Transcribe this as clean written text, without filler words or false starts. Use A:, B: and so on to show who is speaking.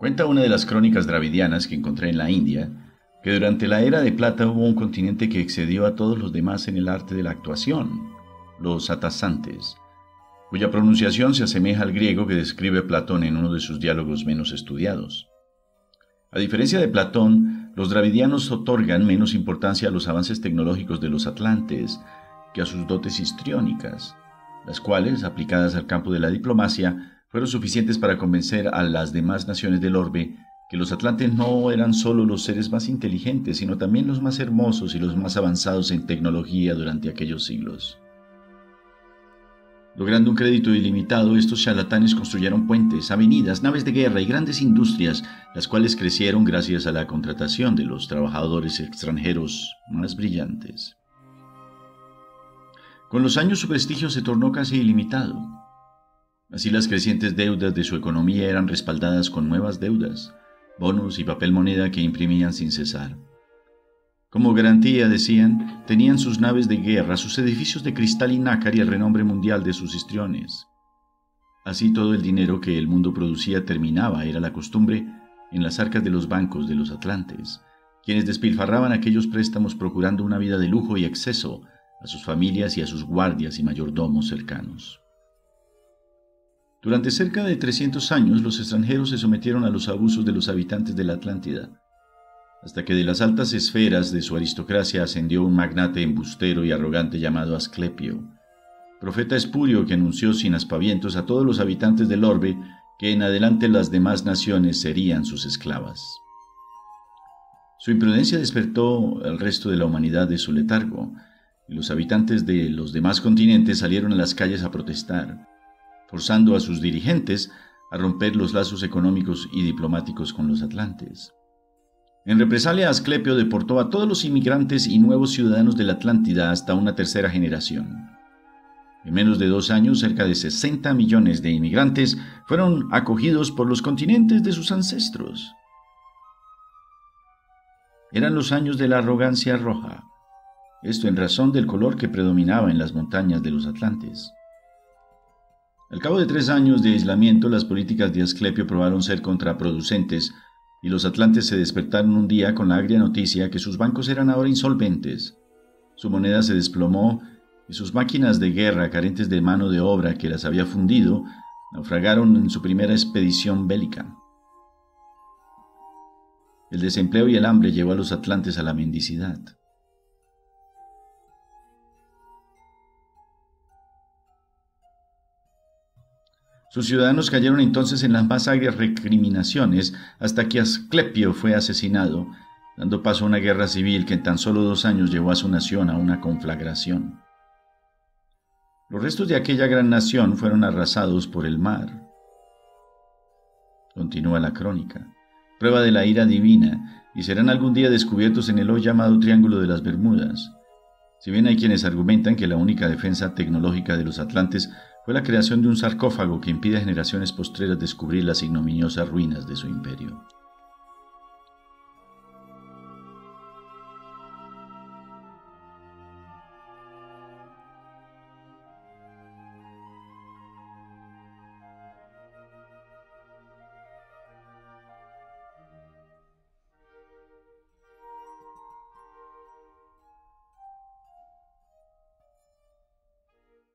A: Cuenta una de las crónicas dravidianas que encontré en la India, que durante la era de plata hubo un continente que excedió a todos los demás en el arte de la actuación, los atasantes, cuya pronunciación se asemeja al griego que describe Platón en uno de sus diálogos menos estudiados. A diferencia de Platón, los dravidianos otorgan menos importancia a los avances tecnológicos de los atlantes que a sus dotes histriónicas, las cuales, aplicadas al campo de la diplomacia, fueron suficientes para convencer a las demás naciones del orbe que los atlantes no eran solo los seres más inteligentes, sino también los más hermosos y los más avanzados en tecnología durante aquellos siglos. Logrando un crédito ilimitado, estos charlatanes construyeron puentes, avenidas, naves de guerra y grandes industrias, las cuales crecieron gracias a la contratación de los trabajadores extranjeros más brillantes. Con los años su prestigio se tornó casi ilimitado. Así las crecientes deudas de su economía eran respaldadas con nuevas deudas, bonos y papel moneda que imprimían sin cesar. Como garantía, decían, tenían sus naves de guerra, sus edificios de cristal y nácar y el renombre mundial de sus histriones. Así todo el dinero que el mundo producía terminaba, era la costumbre, en las arcas de los bancos de los atlantes, quienes despilfarraban aquellos préstamos procurando una vida de lujo y exceso a sus familias y a sus guardias y mayordomos cercanos. Durante cerca de 300 años, los extranjeros se sometieron a los abusos de los habitantes de la Atlántida, hasta que de las altas esferas de su aristocracia ascendió un magnate embustero y arrogante llamado Asclepio, profeta espurio que anunció sin aspavientos a todos los habitantes del orbe que en adelante las demás naciones serían sus esclavas. Su imprudencia despertó al resto de la humanidad de su letargo, y los habitantes de los demás continentes salieron a las calles a protestar, forzando a sus dirigentes a romper los lazos económicos y diplomáticos con los atlantes. En represalia, Asclepio deportó a todos los inmigrantes y nuevos ciudadanos de la Atlántida hasta una tercera generación. En menos de 2 años, cerca de 60 millones de inmigrantes fueron acogidos por los continentes de sus ancestros. Eran los años de la arrogancia roja, esto en razón del color que predominaba en las montañas de los atlantes. Al cabo de 3 años de aislamiento, las políticas de Asclepio probaron ser contraproducentes y los atlantes se despertaron un día con la agria noticia que sus bancos eran ahora insolventes. Su moneda se desplomó y sus máquinas de guerra, carentes de mano de obra que las había fundido, naufragaron en su primera expedición bélica. El desempleo y el hambre llevó a los atlantes a la mendicidad. Sus ciudadanos cayeron entonces en las más agrias recriminaciones hasta que Asclepio fue asesinado, dando paso a una guerra civil que en tan solo 2 años llevó a su nación a una conflagración. Los restos de aquella gran nación fueron arrasados por el mar. Continúa la crónica, prueba de la ira divina, y serán algún día descubiertos en el hoy llamado Triángulo de las Bermudas. Si bien hay quienes argumentan que la única defensa tecnológica de los atlantes fue la creación de un sarcófago que impide a generaciones postreras descubrir las ignominiosas ruinas de su imperio.